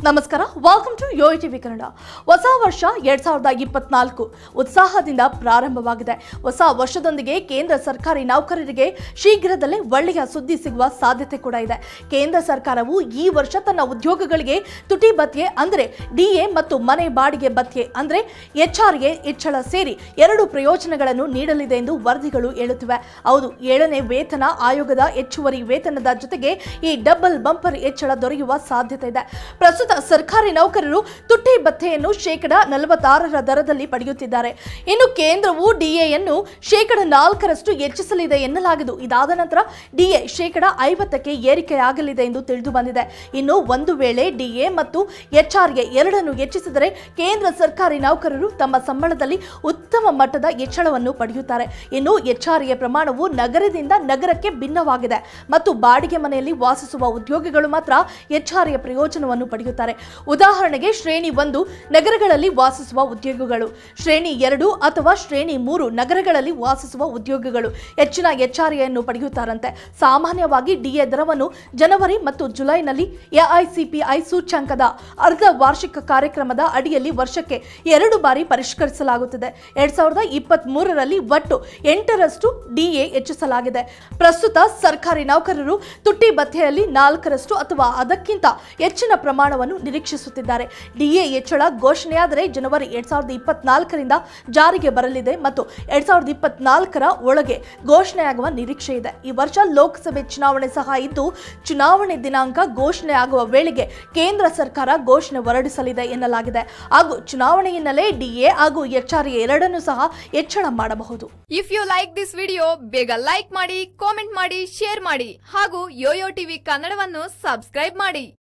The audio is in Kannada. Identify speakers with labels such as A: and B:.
A: ನಮಸ್ಕಾರ, welcome to YoYo TV Kannada. ಹೊಸ ವರ್ಷ 2024 ಉತ್ಸಾಹದಿಂದ ಪ್ರಾರಂಭವಾಗಿದೆ. ಹೊಸ ವರ್ಷದೊಂದಿಗೆ ಕೇಂದ್ರ ಸರ್ಕಾರಿ ನೌಕರರಿಗೆ ಶೀಘ್ರದಲ್ಲೇ ಒಳ್ಳೆಯ ಸುದ್ದಿ ಸಿಗುವ ಸಾಧ್ಯತೆ ಕೂಡ ಇದೆ. ಕೇಂದ್ರ ಸರ್ಕಾರವು ಈ ವರ್ಷ ತನ್ನ ಉದ್ಯೋಗಗಳಿಗೆ ತುಟಿ ಭತ್ಯೆ ಅಂದರೆ ಡಿಎ ಮತ್ತು ಮನೆ ಬಾಡಿಗೆ ಭತ್ಯೆ ಅಂದರೆ ಎಚ್ಆರ್ಎ ಹೆಚ್ಚಳ ಸೇರಿ 2 ಪ್ರಯೋಜನಗಳನ್ನು ನೀಡಲಿದೆ ಎಂದು ವರದಿಗಳು ಹೇಳುತ್ತಿವೆ. ಹೌದು, 7ನೇ ವೇತನ ಆಯೋಗದ ಹೆಚ್ಚುವರಿ ವೇತನದ ಜೊತೆಗೆ ಈ ಡಬಲ್ ಬಂಪರ್ ಹೆಚ್ಚಳ ದೊರೆಯುವ ಸಾಧ್ಯತೆ ಇದೆ. ಪ್ರಸ್ತುತ ಸರ್ಕಾರಿ ನೌಕರರು ತುಟಿ ಭತ್ಯೆಯನ್ನು 46% ದರದಲ್ಲಿ ಪಡೆಯುತ್ತಿದ್ದಾರೆ. ಇನ್ನು ಕೇಂದ್ರವು ಡಿಎಯನ್ನು 4% ಹೆಚ್ಚಿಸಲಿದೆ ಎನ್ನಲಾಗಿದ್ದು, ಇದಾದ ನಂತರ ಡಿಎ 50% ಏರಿಕೆಯಾಗಲಿದೆ ಎಂದು ತಿಳಿದು ಬಂದಿದೆ. ಇನ್ನು ಒಂದು ವೇಳೆ ಡಿಎ ಮತ್ತು ಎಚ್ಆರ್ಎ ಎರಡನ್ನು ಹೆಚ್ಚಿಸಿದರೆ ಕೇಂದ್ರ ಸರ್ಕಾರಿ ನೌಕರರು ತಮ್ಮ ಸಂಬಳದಲ್ಲಿ ಉತ್ತಮ ಮಟ್ಟದ ಹೆಚ್ಚಳವನ್ನು ಪಡೆಯುತ್ತಾರೆ. ಇನ್ನು ಎಚ್ಆರ್ಎ ಪ್ರಮಾಣವು ನಗರದಿಂದ ನಗರಕ್ಕೆ ಭಿನ್ನವಾಗಿದೆ ಮತ್ತು ಬಾಡಿಗೆ ಮನೆಯಲ್ಲಿ ವಾಸಿಸುವ ಉದ್ಯೋಗಿಗಳು ಮಾತ್ರ ಎಚ್ಆರ್ಎ ಪ್ರಯೋಜನವನ್ನು ಪಡೆಯುತ್ತಾರೆ. ಉದಾಹರಣೆಗೆ ಶ್ರೇಣಿ 1 ನಗರಗಳಲ್ಲಿ ವಾಸಿಸುವ ಉದ್ಯೋಗಿಗಳು, ಶ್ರೇಣಿ 2 ಅಥವಾ ಶ್ರೇಣಿ 3 ನಗರಗಳಲ್ಲಿ ವಾಸಿಸುವ ಉದ್ಯೋಗಿಗಳು ಹೆಚ್ಚಿನ ಎಚ್ಆರ್ಎಯನ್ನು ಪಡೆಯುತ್ತಾರಂತೆ. ಸಾಮಾನ್ಯವಾಗಿ ಡಿಎ ದರವನ್ನು ಜನವರಿ ಮತ್ತು ಜುಲೈನಲ್ಲಿ ಎಐಸಿಪಿಐ ಸೂಚ್ಯಂಕದ ಅರ್ಧ ವಾರ್ಷಿಕ ಕಾರ್ಯಕ್ರಮದ ಅಡಿಯಲ್ಲಿ ವರ್ಷಕ್ಕೆ 2 ಬಾರಿ ಪರಿಷ್ಕರಿಸಲಾಗುತ್ತದೆ. 2023ರಲ್ಲಿ ಒಟ್ಟು 8% ಡಿಎ ಹೆಚ್ಚಿಸಲಾಗಿದೆ. ಪ್ರಸ್ತುತ ಸರ್ಕಾರಿ ನೌಕರರು ತುಟಿ ಭತ್ಯೆಯಲ್ಲಿ 4% ಅಥವಾ ಅದಕ್ಕಿಂತ ಹೆಚ್ಚಿನ ಪ್ರಮಾಣವನ್ನು ನಿರೀಕ್ಷಿಸುತ್ತಿದ್ದಾರೆ. ಡಿಎ ಹೆಚ್ಚಳ ಘೋಷಣೆಯಾದರೆ ಜನವರಿ 2024ರಿಂದ ಜಾರಿಗೆ ಬರಲಿದೆ ಮತ್ತು 2024ರ ಒಳಗೆ ಘೋಷಣೆಯಾಗುವ ನಿರೀಕ್ಷೆ ಇದೆ. ಈ ವರ್ಷ ಲೋಕಸಭೆ ಚುನಾವಣೆ ಸಹ ಇದ್ದು, ಚುನಾವಣೆ ದಿನಾಂಕ ಘೋಷಣೆಯಾಗುವ ವೇಳೆಗೆ ಕೇಂದ್ರ ಸರ್ಕಾರ ಘೋಷಣೆ ಹೊರಡಿಸಲಿದೆ ಎನ್ನಲಾಗಿದೆ. ಹಾಗೂ ಚುನಾವಣೆ ಹಿನ್ನೆಲೆ ಡಿಎ ಹಾಗೂ ಎಚ್ಆರ್ಎ ಎರಡನ್ನೂ ಸಹ ಹೆಚ್ಚಳ ಮಾಡಬಹುದು.
B: If you like this video, ಬೇಗ ಲೈಕ್ ಮಾಡಿ, ಕಾಮೆಂಟ್ ಮಾಡಿ, ಶೇರ್ ಮಾಡಿ ಹಾಗೂ ಯೋಯೋ ಟಿವಿ ಕನ್ನಡವನ್ನು ಸಬ್ಸ್ಕ್ರೈಬ್ ಮಾಡಿ.